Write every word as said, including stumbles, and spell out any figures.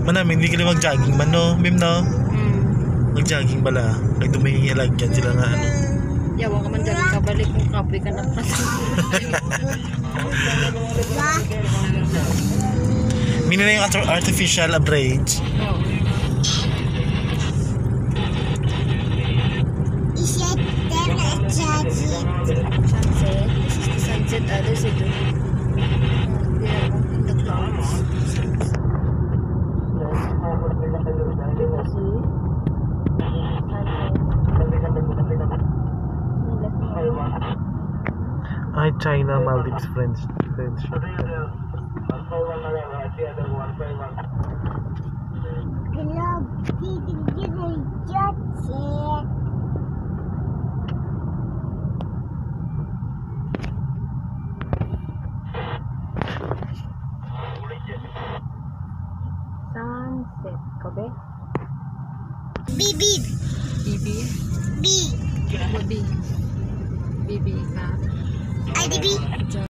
Manamin, hindi ka na mag-jogging man, no? Mim, no? Hmm. Mag-jogging bala. Kaya dumahingi lagyan sila nga, ano. Yawa ka man dyan ka balik kung kapoy ka na kasi. Mini na yung artificial abridge. Oo. Sunset. This is the sunset. Ah, there's a good. There, in the clouds. Ay, China, Maldives, French. French. Sunset. Kobe? Bibi. Bibi? B. Bibi. Bibi ka? I D B.